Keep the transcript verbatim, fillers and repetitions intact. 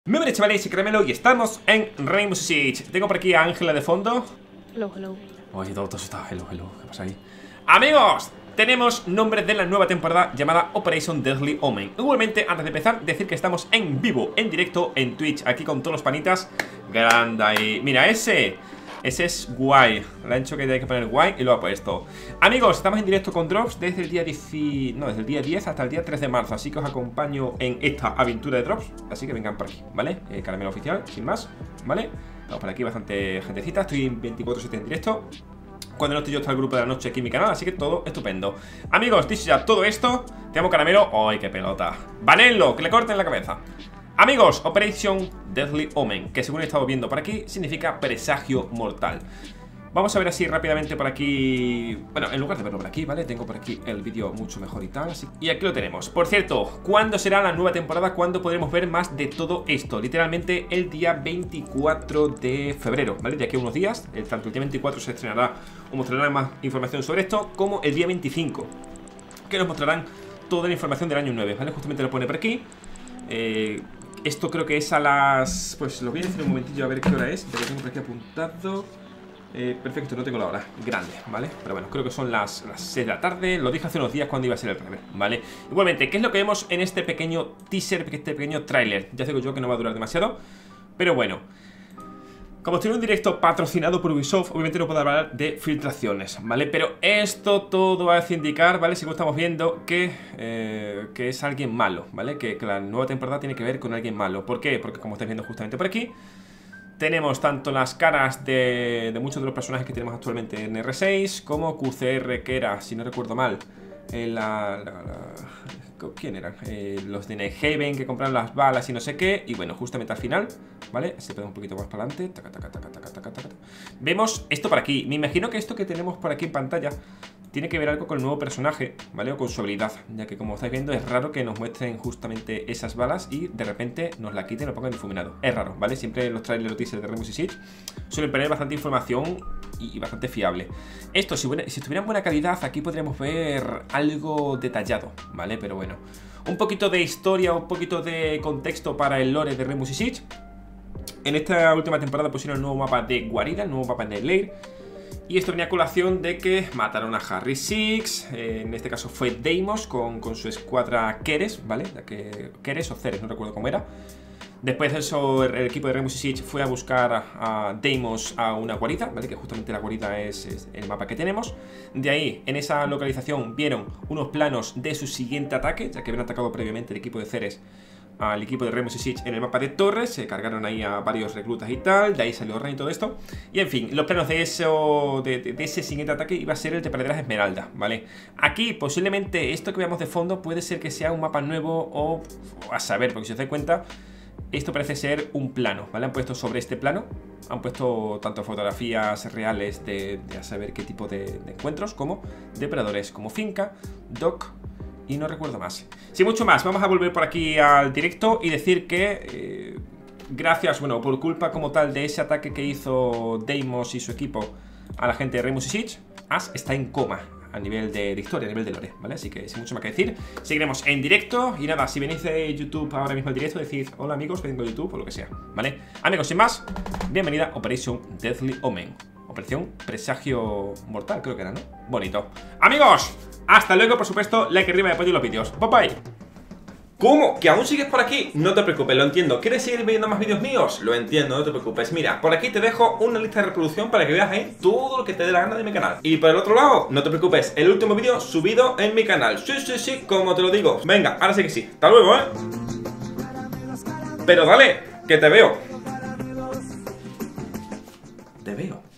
Muy buenas chavales, soy Caramelo y estamos en Rainbow Six. Tengo por aquí a Ángela de fondo. Hello, hello. Oye, todo, todo está, hello, hello, ¿qué pasa ahí? Amigos, tenemos nombre de la nueva temporada llamada Operation Deadly Omen. Igualmente, antes de empezar, decir que estamos en vivo, en directo, en Twitch, aquí con todos los panitas. Grande ahí, mira ese Ese es guay, le han hecho que hay que poner guay y lo ha puesto. Amigos, estamos en directo con Drops desde el día diez, no, desde el día diez hasta el día tres de marzo. Así que os acompaño en esta aventura de Drops. Así que vengan por aquí, ¿vale? Eh, Caramelo oficial, sin más, ¿vale? Vamos por aquí, bastante gentecita. Estoy en veinticuatro siete en directo. Cuando no estoy yo está el grupo de la noche aquí en mi canal, así que todo estupendo. Amigos, dicho ya todo esto, te amo Caramelo. ¡Ay, qué pelota! ¡Banenlo! ¡Que le corten la cabeza! Amigos, Operation Deadly Omen, que según he estado viendo por aquí, significa presagio mortal. Vamos a ver así rápidamente por aquí. Bueno, en lugar de verlo por aquí, ¿vale? Tengo por aquí el vídeo mucho mejor y tal así. Y aquí lo tenemos. Por cierto, ¿cuándo será la nueva temporada? ¿Cuándo podremos ver más de todo esto? Literalmente el día veinticuatro de febrero, ¿vale? De aquí a unos días, el, tanto el día veinticuatro se estrenará o mostrarán más información sobre esto, como el día veinticinco, que nos mostrarán toda la información del año nueve, ¿vale? Justamente lo pone por aquí. Eh... Esto creo que es a las... Pues lo voy a decir un momentillo a ver qué hora es. Ya lo tengo por aquí apuntado. eh, Perfecto, no tengo la hora grande, ¿vale? Pero bueno, creo que son las, las seis de la tarde. Lo dije hace unos días cuando iba a ser el primer, ¿vale? Igualmente, ¿qué es lo que vemos en este pequeño teaser, este pequeño tráiler? Ya digo yo que no va a durar demasiado, pero bueno, como estoy en un directo patrocinado por Ubisoft, obviamente no puedo hablar de filtraciones, ¿vale? Pero esto todo hace indicar, ¿vale? Según estamos viendo, que, eh, que es alguien malo, ¿vale? Que, que la nueva temporada tiene que ver con alguien malo. ¿Por qué? Porque como estáis viendo justamente por aquí, tenemos tanto las caras de, de muchos de los personajes que tenemos actualmente en R seis, como Q C R, que era, si no recuerdo mal, en la... la, la ¿quién eran? Eh, los de Nehaven que compraron las balas y no sé qué. Y bueno, justamente al final, ¿vale? Se pone un poquito más para adelante. Taca, taca, taca, taca, taca, taca. Vemos esto por aquí. Me imagino que esto que tenemos por aquí en pantalla tiene que ver algo con el nuevo personaje, ¿vale? O con su habilidad, ya que como estáis viendo es raro que nos muestren justamente esas balas y de repente nos la quiten y lo pongan difuminado. Es raro, ¿vale? Siempre los trailers o teasers de Rainbow Six suelen poner bastante información y bastante fiable. Esto, si, buena, si estuviera en buena calidad, aquí podríamos ver algo detallado, ¿vale? Pero bueno, un poquito de historia, un poquito de contexto para el lore de Rainbow Six. En esta última temporada pusieron el nuevo mapa de guarida, el nuevo mapa de Lair. Y esto venía a colación de que mataron a Harry Six, eh, en este caso fue Deimos con, con su escuadra Keres, ¿vale? La que, Keres o Ceres, no recuerdo cómo era. Después de eso, el, el equipo de Rainbow Six fue a buscar a, a Deimos a una guarida, ¿vale? Que justamente la guarida es, es el mapa que tenemos. De ahí, en esa localización, vieron unos planos de su siguiente ataque, ya que habían atacado previamente el equipo de Ceres al equipo de Rainbow Six en el mapa de Torres. Se cargaron ahí a varios reclutas y tal. De ahí salió Rey y todo esto. Y en fin, los planos de, eso, de, de, de ese siguiente ataque iba a ser el de Praderas Esmeralda, ¿vale? Aquí posiblemente esto que veamos de fondo puede ser que sea un mapa nuevo o, o a saber, porque si os dais cuenta, esto parece ser un plano, ¿vale? Han puesto sobre este plano, han puesto tanto fotografías reales de, de a saber qué tipo de, de encuentros, como depredadores, como finca, doc y no recuerdo más. Sin mucho más, vamos a volver por aquí al directo y decir que eh, gracias, bueno, por culpa como tal de ese ataque que hizo Deimos y su equipo a la gente de Rainbow Six, Ash está en coma a nivel de, de historia, a nivel de lore, ¿vale? Así que sin mucho más que decir, seguiremos en directo. Y nada, si venís de YouTube ahora mismo al directo, decid hola amigos, vengo de YouTube o lo que sea, ¿vale? Amigos, sin más, bienvenida a Operation Deadly Omen. Operación Presagio Mortal, creo que era, ¿no? Bonito. Amigos, hasta luego, por supuesto, like arriba y apoyo los vídeos. Bye bye. ¿Cómo? ¿Que aún sigues por aquí? No te preocupes, lo entiendo. ¿Quieres seguir viendo más vídeos míos? Lo entiendo, no te preocupes. Mira, por aquí te dejo una lista de reproducción para que veas ahí todo lo que te dé la gana de mi canal. Y por el otro lado, no te preocupes, el último vídeo subido en mi canal. Sí, sí, sí, como te lo digo. Venga, ahora sí que sí. Hasta luego, ¿eh? Pero dale, que te veo. Te veo.